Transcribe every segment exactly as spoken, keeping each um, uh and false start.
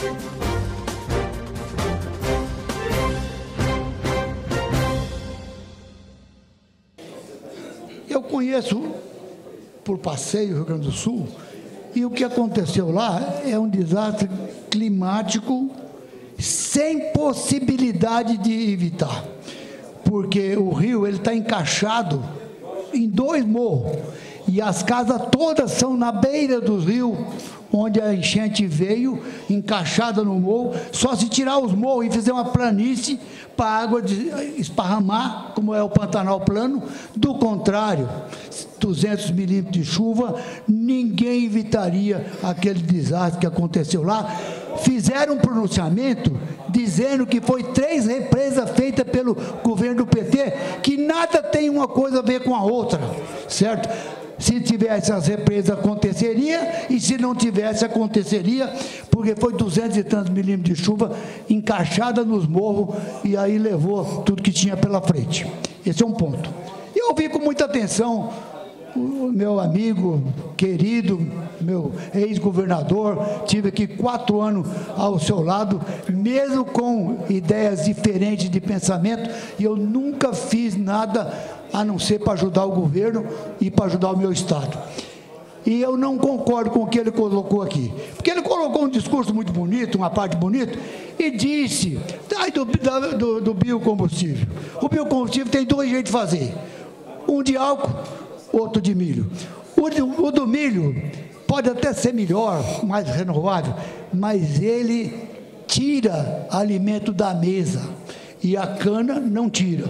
Eu conheço por passeio o Rio Grande do Sul, e o que aconteceu lá é um desastre climático sem possibilidade de evitar, porque o rio ele está encaixado em dois morros, e as casas todas são na beira do rio, onde a enchente veio, encaixada no morro. Só se tirar os morros e fizer uma planície para a água de, esparramar, como é o Pantanal plano. Do contrário, duzentos milímetros de chuva, ninguém evitaria aquele desastre que aconteceu lá. Fizeram um pronunciamento dizendo que foi três represas feitas pelo governo do P T, que nada tem uma coisa a ver com a outra, certo? Se tivesse as represas, aconteceria, e se não tivesse, aconteceria, porque foi duzentos e tantos milímetros de chuva encaixada nos morros, e aí levou tudo que tinha pela frente. Esse é um ponto. Eu ouvi com muita atenção o meu amigo querido, meu ex-governador, tive aqui quatro anos ao seu lado, mesmo com ideias diferentes de pensamento, e eu nunca fiz nada a não ser para ajudar o governo e para ajudar o meu Estado. E eu não concordo com o que ele colocou aqui, porque ele colocou um discurso muito bonito, uma parte bonita, e disse, ah, do, do, do biocombustível. O biocombustível tem dois jeitos de fazer, um de álcool, outro de milho. O, de, o do milho pode até ser melhor, mais renovável, mas ele tira alimento da mesa, e a cana não tira.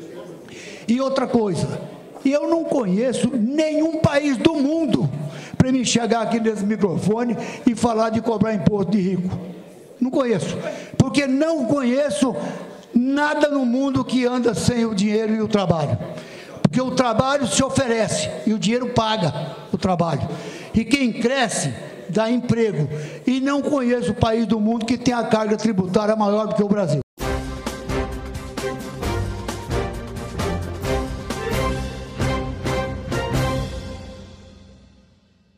E outra coisa, eu não conheço nenhum país do mundo para me chegar aqui nesse microfone e falar de cobrar imposto de rico. Não conheço, porque não conheço nada no mundo que anda sem o dinheiro e o trabalho. Porque o trabalho se oferece e o dinheiro paga o trabalho. E quem cresce dá emprego. E não conheço o país do mundo que tem a carga tributária maior do que o Brasil.